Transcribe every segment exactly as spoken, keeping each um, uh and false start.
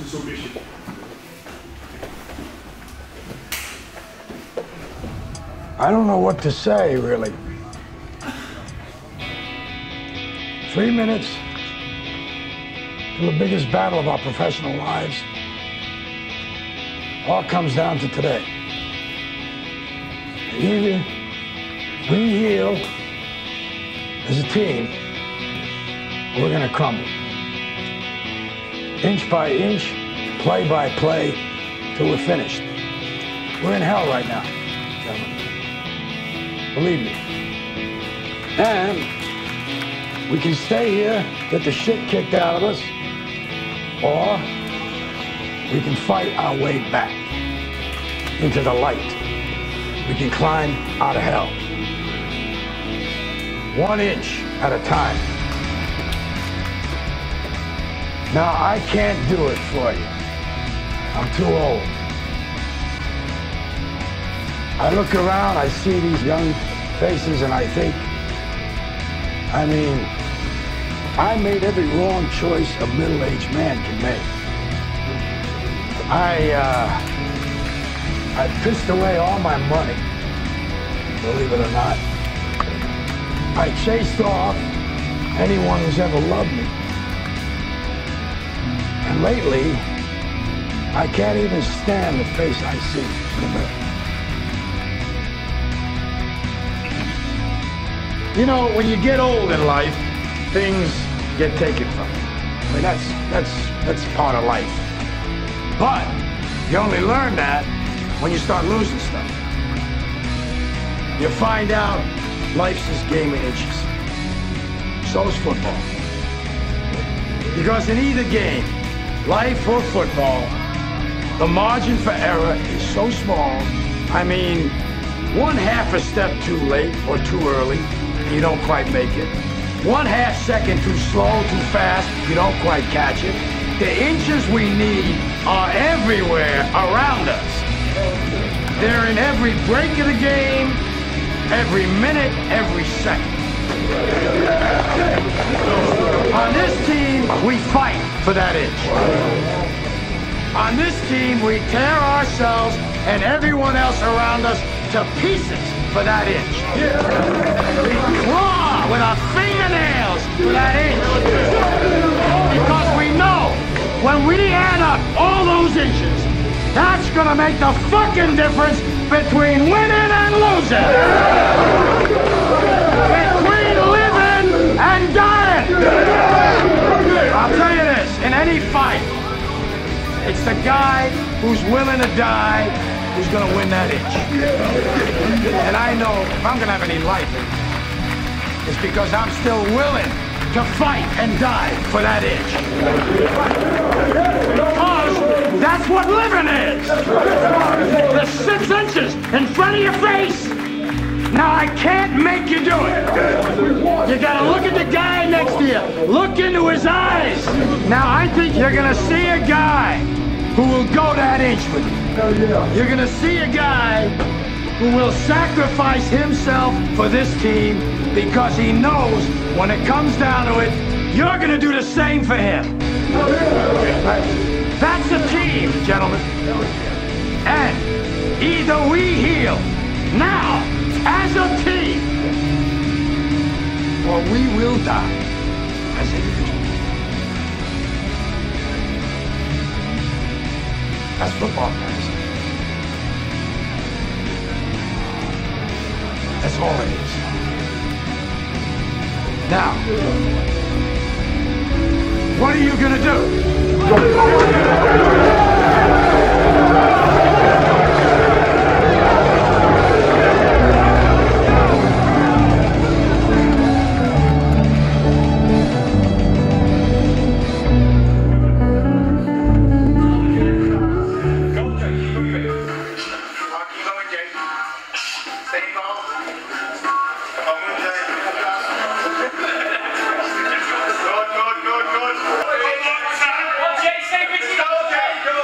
submission. I don't know what to say, really. Three minutes to the biggest battle of our professional lives. All comes down to today. Either we heal as a team, or we're gonna crumble. Inch by inch, play by play, till we're finished. We're in hell right now, gentlemen. Believe me. And we can stay here, get the shit kicked out of us, or we can fight our way back into the light. We can climb out of hell. One inch at a time. Now, I can't do it for you. I'm too old. I look around, I see these young faces, and I think, I mean, I made every wrong choice a middle-aged man can make. I, uh, I pissed away all my money, believe it or not. I chased off anyone who's ever loved me. And lately, I can't even stand the face I see in the mirror. You know, when you get old in life, things get taken from you. I mean, that's, that's, that's part of life. But you only learn that when you start losing stuff. You find out life's this game of inches. So is football. Because in either game, life or football, the margin for error is so small. I mean, one half a step too late or too early, you don't quite make it. One half second too slow, too fast, you don't quite catch it. The inches we need are everywhere around us. They're in every break of the game, every minute, every second. On this team, we fight for that inch. On this team, we tear ourselves and everyone else around us to pieces for that inch. We claw with our fingernails for that inch. Because we know when we add up all those inches, that's gonna make the fucking difference between winning and losing. Between living and dying. I'll tell you this, in any fight, it's the guy who's willing to die who's gonna win that inch. And I know if I'm gonna have any life, it's because I'm still willing to fight and die for that inch. Because that's what living is. The six inches in front of your face. Now I can't make you do it. You gotta look at the guy next to you. Look into his eyes. Now I think you're gonna see a guy who will go that inch with you. You're gonna see a guy who will sacrifice himself for this team because he knows when it comes down to it, you're gonna do the same for him. That's a team, gentlemen. And either we heal now as a team, or we will die as individuals. That's football, guys. That's all it is. Now, what are you gonna do? Good, good, good, good. What Jay say, Richie? Okay, good.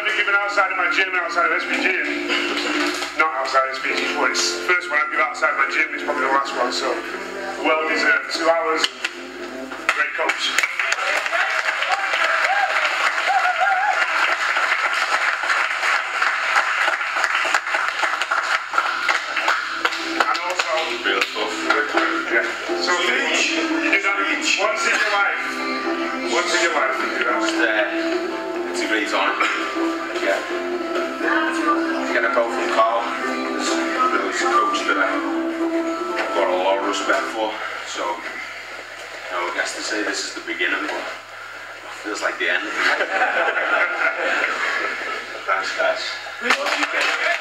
ever given outside of my gym and outside of S P G, and not outside of S P G, but it's the first one I give outside of my gym, it's probably the last one, so well deserved. Two hours, great coach. And also, real tough. Yeah. So you do that once in your life. Once in your life, you do that. Just, uh, it's a great honour. Yeah. To get a belt from Carl is really a coach that I've got a lot of respect for. So, you know, I guess to say this is the beginning, but it feels like the end. Thanks, guys.